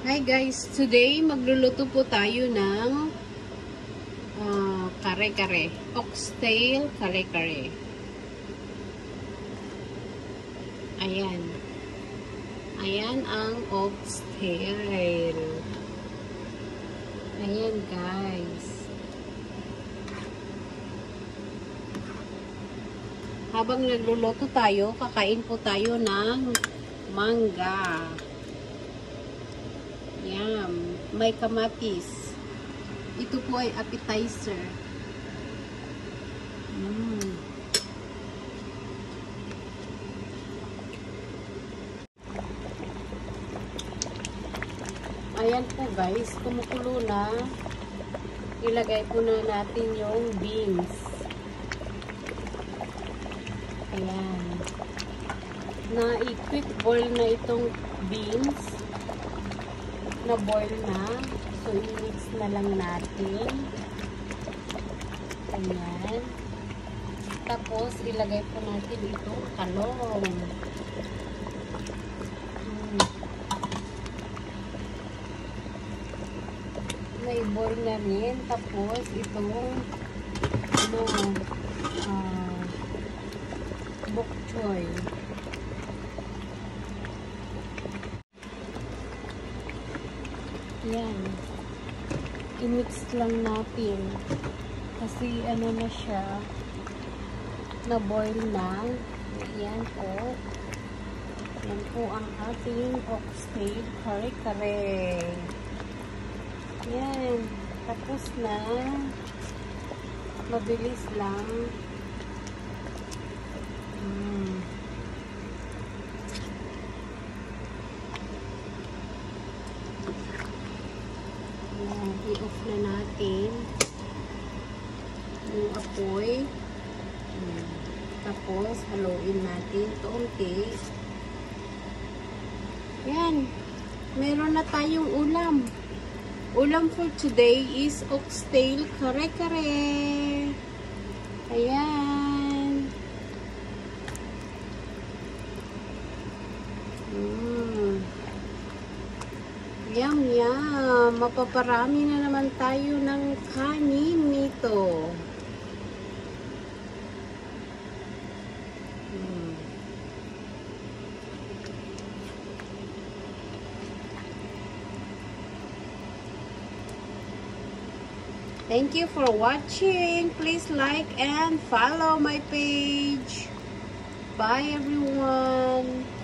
Hi guys, today magluluto po tayo ng kare-kare. Oxtail kare-kare. Ayan. Ayan ang oxtail. Ayan guys. Habang nagluluto tayo, kakain po tayo ng mangga. Yum. May kamatis. Ito po ay appetizer. Ayan po guys, kumukulo na. Ilagay po na natin yung beans. Ayan. Na-quick boil na itong beans. Na-boil na. So, i-mix na lang natin. Ayan. Tapos, ilagay po natin itong talong. Na-boil na rin. Tapos, itong bok choy. Yan. I-mix lang natin. Kasi ano na siya, na-boil na. Yan po. Yan po ang ating oxtail kare-kare. Yan. Tapos na. Mabilis lang. I-off na natin yung apoy. Tapos, haluin natin kaunti. Yan. Meron na tayong ulam. Ulam for today is oxtail kare-kare. Ayan. Yum, yum. Mapaparami na naman tayo ng kanin nito. Thank you for watching. Please like and follow my page. Bye everyone.